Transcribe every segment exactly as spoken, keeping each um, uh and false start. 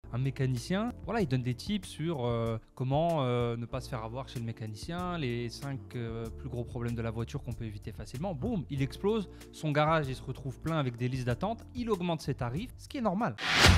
un mécanicien, voilà, il donne des tips sur euh, comment euh, ne pas se faire avoir chez le mécanicien, les cinq euh, plus gros problèmes de la voiture qu'on peut éviter facilement. Boum, il explose, son garage il se retrouve plein avec des listes d'attente, il augmente ses tarifs, ce qui est normal.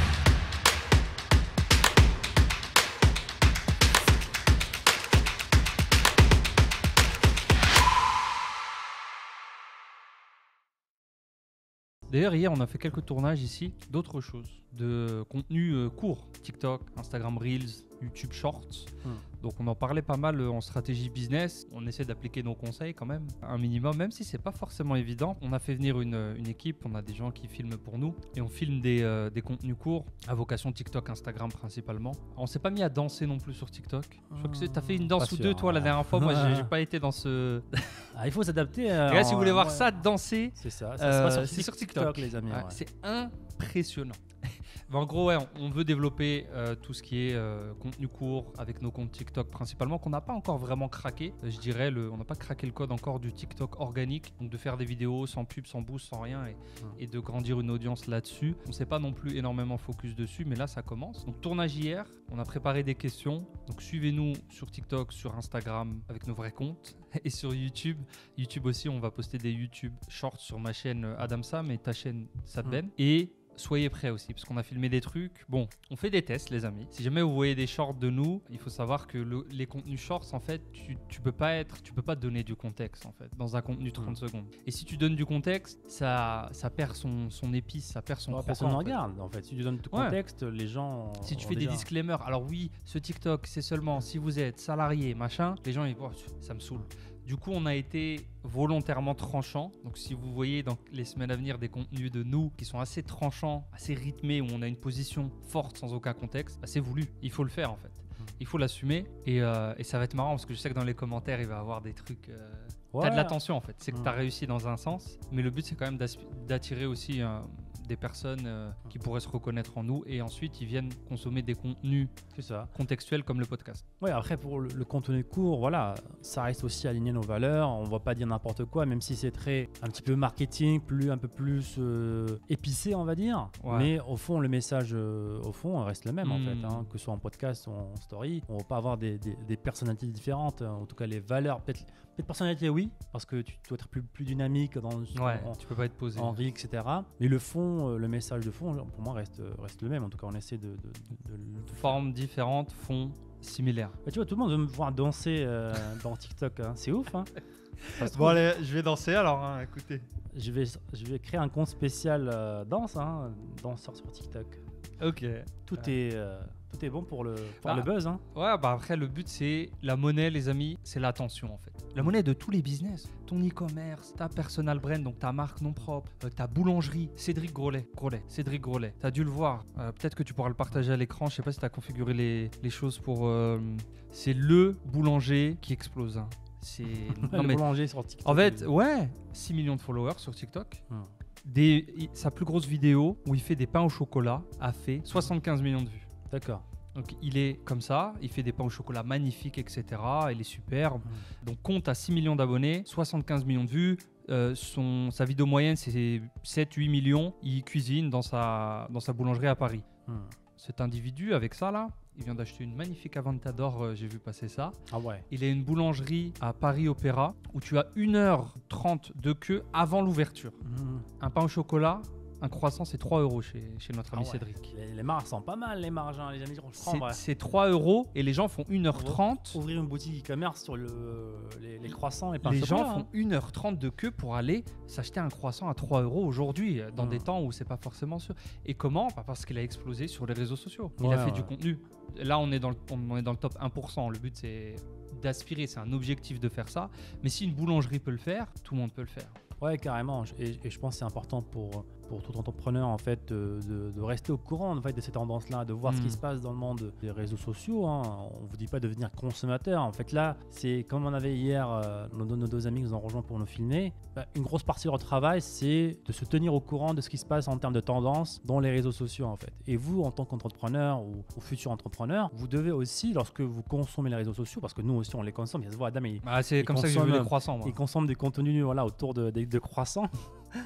D'ailleurs, hier, on a fait quelques tournages ici d'autres choses, de contenu euh, court, TikTok, Instagram Reels, YouTube Shorts. Hmm. Donc, on en parlait pas mal en stratégie business. On essaie d'appliquer nos conseils quand même, un minimum, même si c'est pas forcément évident. On a fait venir une, une équipe, on a des gens qui filment pour nous et on filme des, euh, des contenus courts à vocation TikTok, Instagram principalement. On s'est pas mis à danser non plus sur TikTok. Je crois que tu as fait une danse pas ou sûr, deux, toi, hein. la dernière fois. Moi, j'ai, j'ai pas été dans ce. Ah, il faut s'adapter. Euh, Les gars, si vous voulez voir ouais. ça danser, c'est ça. ça euh, c'est pas sur, c'est sur TikTok, TikTok, les amis. Ouais, Ouais. c'est impressionnant. Mais en gros, ouais, on veut développer euh, tout ce qui est euh, contenu court avec nos comptes TikTok principalement, qu'on n'a pas encore vraiment craqué. Euh, je dirais, le, on n'a pas craqué le code encore du TikTok organique, donc de faire des vidéos sans pub, sans boost, sans rien, et, mmh. et de grandir une audience là-dessus. On ne s'est pas non plus énormément focus dessus, mais là, ça commence. Donc, tournage hier, on a préparé des questions. Donc, suivez-nous sur TikTok, sur Instagram, avec nos vrais comptes, et sur YouTube. YouTube aussi, on va poster des YouTube Shorts sur ma chaîne Adam Sam et ta chaîne Sadben. Mmh. Et soyez prêts aussi, parce qu'on a filmé des trucs. Bon, on fait des tests, les amis. Si jamais vous voyez des shorts de nous, il faut savoir que le, les contenus shorts, en fait, tu, tu peux pas être, tu peux pas donner du contexte, en fait, dans un contenu trente mmh. secondes. Et si tu donnes du contexte, ça, ça perd son, son épice, ça perd son ouais, croquant. Personne ne en regarde, en fait. Si tu donnes du contexte, ouais. les gens. Si tu fais déjà... des disclaimers, alors oui, ce TikTok, c'est seulement si vous êtes salarié, machin, les gens, ils voient, oh, ça me saoule. Du coup, on a été volontairement tranchant. Donc, si vous voyez dans les semaines à venir des contenus de nous qui sont assez tranchants, assez rythmés, où on a une position forte sans aucun contexte, bah, c'est voulu. Il faut le faire en fait. Il faut l'assumer et, euh, et ça va être marrant parce que je sais que dans les commentaires, il va y avoir des trucs. Euh... Ouais. T'as de l'attention en fait. C'est que mmh. t'as réussi dans un sens, mais le but c'est quand même d'attirer aussi euh, des personnes euh, qui pourraient se reconnaître en nous et ensuite ils viennent consommer des contenus c'est ça. contextuels comme le podcast. Ouais, après pour le, le contenu court, voilà, ça reste aussi aligné nos valeurs. On va pas dire n'importe quoi, même si c'est très un petit peu marketing, plus un peu plus euh, épicé, on va dire. Ouais. Mais au fond, le message euh, au fond reste le même mmh. en fait, hein, que ce soit en podcast ou en story. On va pas avoir des, des, des personnalités différentes. En tout cas, les valeurs peut-être. Peut-être personnalité, oui, parce que tu dois être plus, plus dynamique dans ouais, en, tu peux pas être posé. En reel, et cetera. Mais le fond, le message de fond, pour moi, reste, reste le même. En tout cas, on essaie de... de, de, de, de Formes différentes, fond similaire. Bah, tu vois, tout le monde veut me voir danser euh, dans TikTok. Hein. C'est ouf, hein. Bon, allez, je vais danser alors, hein, écoutez. Je vais, je vais créer un compte spécial euh, danse, hein, danseur sur TikTok. Ok. Tout ouais. est... Euh, Tout est bon pour le, pour bah, le buzz. Hein. Ouais, bah après, le but, c'est la monnaie, les amis, c'est l'attention en fait. La monnaie de tous les business. Ton e-commerce, ta personal brand, donc ta marque non propre, euh, ta boulangerie, Cédric Grolet. Grolet, Cédric Grolet. Tu as dû le voir. Euh, peut-être que tu pourras le partager à l'écran. Je sais pas si tu as configuré les, les choses pour. Euh, c'est le boulanger qui explose. Hein. C'est. non, le mais... boulanger sur TikTok. En fait, ouais, six millions de followers sur TikTok. Hum. Des, sa plus grosse vidéo où il fait des pains au chocolat a fait soixante-quinze millions de vues. D'accord. Donc il est comme ça, il fait des pains au chocolat magnifiques, et cetera. Il est superbe. Mmh. Donc compte à six millions d'abonnés, soixante-quinze millions de vues. Euh, son, sa vidéo moyenne, c'est sept huit millions. Il cuisine dans sa, dans sa boulangerie à Paris. Mmh. Cet individu, avec ça là, il vient d'acheter une magnifique Aventador, euh, j'ai vu passer ça. Ah ouais. Il a une boulangerie à Paris Opéra où tu as une heure trente de queue avant l'ouverture. Mmh. Un pain au chocolat. Un croissant, c'est trois euros chez, chez notre ami ah ouais. Cédric. Les, les marges sont pas mal, les marges, hein, les amis. C'est, c'est trois euros et les gens font une heure trente. Ouvrir une boutique e-commerce sur le, les, les croissants et pains Les chocolat, gens hein. font une heure trente de queue pour aller s'acheter un croissant à trois euros aujourd'hui, dans mmh. des temps où c'est pas forcément sûr. Et comment ? Bah parce qu'il a explosé sur les réseaux sociaux. Il ouais, a fait ouais. du contenu. Là, on est, dans le, on est dans le top un pour cent. Le but, c'est d'aspirer. C'est un objectif de faire ça. Mais si une boulangerie peut le faire, tout le monde peut le faire. Ouais, carrément. Et, et je pense que c'est important pour, pour tout entrepreneur en fait, de, de, de rester au courant en fait, de ces tendances-là, de voir mmh. ce qui se passe dans le monde des réseaux sociaux. Hein. On ne vous dit pas de devenir consommateur. En fait, là, c'est comme on avait hier, euh, nos, nos deux amis qui nous ont rejoints pour nous filmer. Bah, une grosse partie de leur travail, c'est de se tenir au courant de ce qui se passe en termes de tendances dans les réseaux sociaux. En fait. Et vous, en tant qu'entrepreneur ou, ou futur entrepreneur, vous devez aussi, lorsque vous consommez les réseaux sociaux, parce que nous aussi, on les consomme, ça se voit, Adam, il, bah, c'est il comme ça que j'ai vu les croissants. Moi. Il consomme des contenus voilà, autour de, de, de croissants.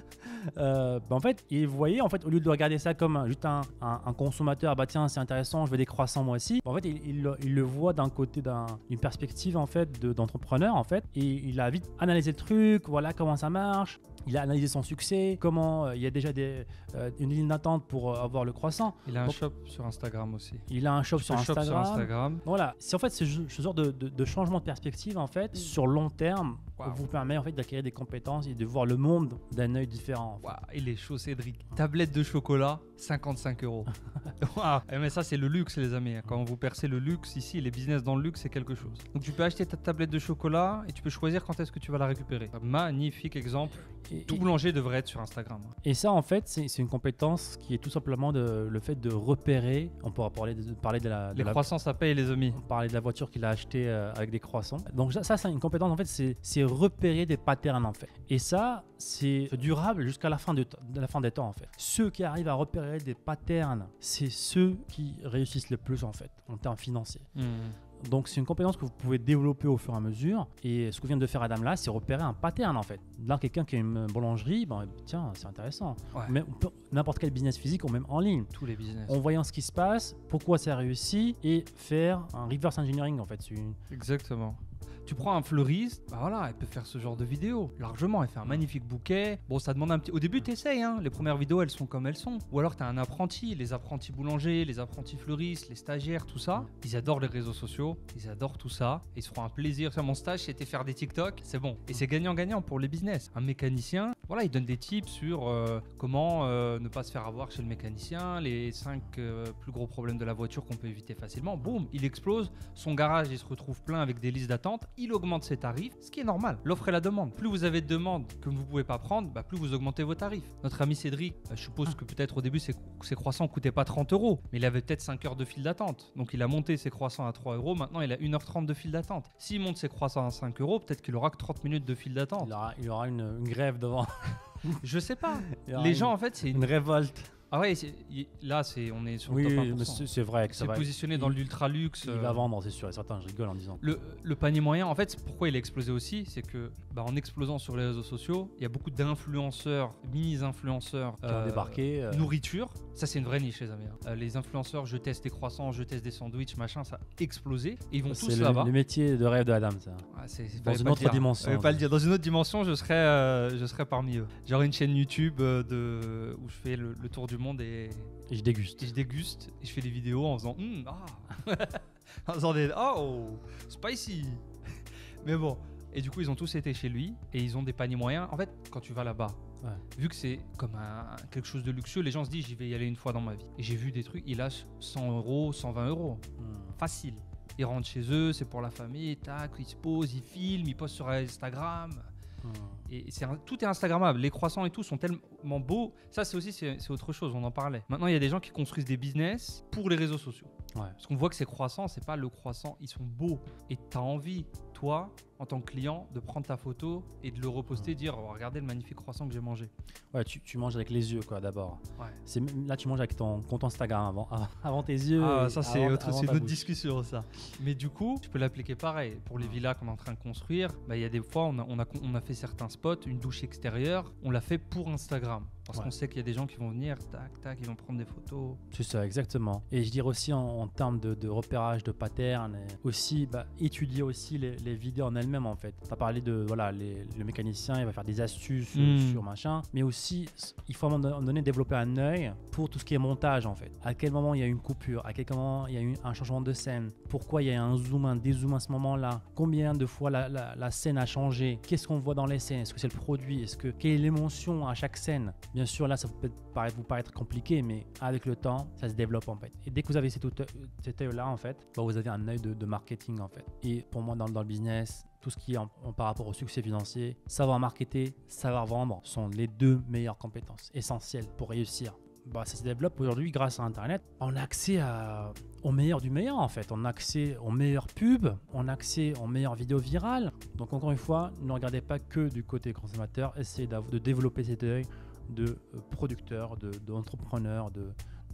euh, bah, en fait, et vous voyez, en fait, au lieu de regarder ça comme un- juste un, un- un consommateur, ah bah tiens, c'est intéressant, je veux des croissants moi aussi. Bah, en fait, il, il le- il le voit d'un côté d'un- d'une perspective en fait de- d'entrepreneur en fait, et il a vite analysé le truc, voilà comment ça marche. Il a analysé son succès, comment euh, il y a déjà des, euh, une ligne d'attente pour euh, avoir le croissant. Il a un Donc, shop sur Instagram aussi. il a un shop Tu sur fais shop Instagram. sur Instagram. Voilà, c'est en fait ce, ce genre de, de- de changement de perspective en fait sur long terme Wow. vous permet en fait d'acquérir des compétences et de voir le monde d'un œil différent. En fait. Waouh, il est chaud, Cédric. Tablette de chocolat, cinquante-cinq euros. Waouh. Eh, mais ça, c'est le luxe, les amis. Quand vous percez le luxe ici, les business dans le luxe, c'est quelque chose. Donc, tu peux acheter ta tablette de chocolat et tu peux choisir quand est-ce que tu vas la récupérer. Magnifique exemple. Et, Tout et- boulanger devrait être sur Instagram. et ça en fait c'est c'est une compétence qui est tout simplement de, le fait de repérer. On pourra parler de, parler de la, de Les la- croissants, ça paye, les amis. on parlait de la voiture qu'il a achetée euh, avec des croissants. Donc ça, ça, c'est une compétence en fait, c'est c'est repérer des patterns en fait. Et ça, c'est durable jusqu'à la fin de, t- de la fin des temps en fait. Ceux qui arrivent à repérer des patterns, c'est ceux qui réussissent le plus en fait en termes financiers. Hmm. Donc c'est une compétence que vous pouvez développer au fur et à mesure. Et ce que vient de faire Adam là, c'est repérer un pattern en fait. Là, quelqu'un qui a une boulangerie, ben, tiens, c'est intéressant. Ouais. Mais on peut- n'importe quel business physique ou même en ligne. Tous les business. En voyant ce qui se passe, pourquoi ça réussit et faire un reverse engineering en fait. C'est une- Exactement. Tu prends un fleuriste, bah voilà, elle peut faire ce genre de vidéo largement. Elle fait un magnifique bouquet. Bon, ça demande un petit. Au début, t'essayes, hein. Les premières vidéos, elles sont comme elles sont. Ou alors, t'as un apprenti, les apprentis boulangers, les apprentis fleuristes, les stagiaires, tout ça. Ils adorent les réseaux sociaux, ils adorent tout ça. Ils se feront un plaisir. Ça, mon stage, c'était faire des TikTok. C'est bon. Et c'est gagnant-gagnant pour les business. Un mécanicien, voilà, il donne des tips sur euh, comment euh, ne pas se faire avoir chez le mécanicien, les cinq plus gros problèmes de la voiture qu'on peut éviter facilement. Boum, il explose. Son garage, il se retrouve plein avec des listes d'attente. Il augmente ses tarifs, ce qui est normal. L'offre et la demande. Plus vous avez de demandes que vous ne pouvez pas prendre, bah, plus vous augmentez vos tarifs. Notre ami Cédric, bah, je suppose que peut-être au début ses, ses croissants ne coûtaient pas trente euros, mais il avait peut-être cinq heures de file d'attente. Donc il a monté ses croissants à trois euros, maintenant il a une heure trente de file d'attente. S'il monte ses croissants à cinq euros, peut-être qu'il aura que trente minutes de file d'attente. il aura, il aura une, une grève devant. Je sais pas. Il y aura Les une- gens en fait, c'est une... une révolte. Ah ouais, c'est- y- là c'est on est sur Oui, le top oui, un mais pour cent. c'est c'est vrai que ça C'est va. positionné dans il- l'ultra luxe. Il va vendre, c'est sûr et certain. Je rigole en disant. Le, le panier moyen, en fait, pourquoi il a explosé aussi, c'est que bah, en explosant sur les réseaux sociaux, il y a beaucoup d'influenceurs, mini-influenceurs, Qui ont débarqué, euh. nourriture. Ça, c'est une vraie niche, les amis. hein. Euh, les influenceurs, je teste des croissants, je teste des sandwichs, machin, ça a explosé. Et ils vont C'est tous le, là-bas. le métier de rêve de Adam, ça. Ouais, c'est- c'est- Dans fallait une pas le autre dire, hein. dimension. Fallait pas le dire. Dans une autre dimension, je serais, euh, je serais parmi eux. J'aurais une chaîne YouTube euh, de, où je fais le, le tour du monde et, Et je déguste. et je déguste et je fais des vidéos en faisant Hum, ah en faisant des oh spicy. Mais bon, et du coup ils ont tous été chez lui et ils ont des paniers moyens. En fait, quand tu vas là-bas, Ouais. vu que c'est comme un, quelque chose de luxueux, les gens se disent j'y vais y aller une fois dans ma vie. Et j'ai vu des trucs, il lâche cent euros, cent vingt euros, Hmm. facile. Ils rentrent chez eux, c'est pour la famille, tac, ils se posent, ils filment, ils postent sur Instagram. Hmm. Et c'est un- tout est Instagrammable. Les croissants et tout sont tellement beaux. Ça, c'est aussi c'est c'est autre chose. On en parlait. Maintenant, il y a des gens qui construisent des business pour les réseaux sociaux. Ouais. Parce qu'on voit que ces croissants, c'est pas le croissant. Ils sont beaux. Et tu as envie, toi, en tant que client, de prendre ta photo et de le reposter, Mm. dire oh, regardez le magnifique croissant que j'ai mangé. Ouais, tu, tu manges avec les yeux, quoi, d'abord. Ouais. C'est Là, tu manges avec ton compte Instagram avant, avant, avant tes yeux. Ah, et ça, c'est avant- autre- avant c'est ta une autre bouche. discussion, ça. Mais du coup, tu peux l'appliquer pareil. Pour les Mm. villas qu'on est en train de construire, bah, il y a des fois, on a, on, a, on a fait certains spots, une douche extérieure, on l'a fait pour Instagram. Parce Ouais. qu'on sait qu'il y a des gens qui vont venir, tac, tac, ils vont prendre des photos. C'est ça, exactement. Et je dirais aussi en, en termes de, de repérage de patterns, et aussi bah, étudier aussi les, les vidéos en elles-mêmes en fait. Tu as parlé de voilà, les- le mécanicien, il va faire des astuces euh, Mm. sur machin, mais aussi il faut à un moment donné développer un œil pour tout ce qui est montage en fait. À quel moment il y a une coupure, à quel moment il y a eu un changement de scène, pourquoi il y a un zoom, un dézoom à ce moment-là, combien de fois la, la- la scène a changé, qu'est-ce qu'on voit dans les scènes, est-ce que c'est le produit, est-ce que quelle est l'émotion à chaque scène. Bien sûr, là, ça peut paraître, vous paraître compliqué, mais avec le temps, ça se développe en fait. Et dès que vous avez cet œil- cet œil-là, en fait, bah, vous avez un œil de, de marketing en fait. Et pour moi, dans, dans le business, tout ce qui est en, en- par rapport au succès financier, savoir marketer, savoir vendre sont les deux meilleures compétences essentielles pour réussir. Bah, ça se développe aujourd'hui grâce à Internet. On a accès à, au meilleur du meilleur en fait. On a accès aux meilleures pubs, on a accès aux meilleures vidéos virales. Donc encore une fois, ne regardez pas que du côté consommateur, essayez d'av- de développer cet œil de euh, producteur, de- d'entrepreneur, de,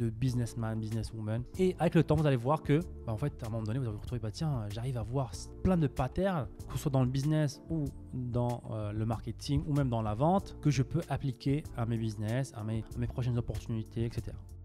de businessman, businesswoman. Et avec le temps, vous allez voir que, bah, en fait, à un moment donné, vous allez vous retrouver, bah, tiens, j'arrive à voir plein de patterns, que ce soit dans le business ou dans euh, le marketing ou même dans la vente, que je peux appliquer à mes business, à mes, à mes prochaines opportunités, et cetera.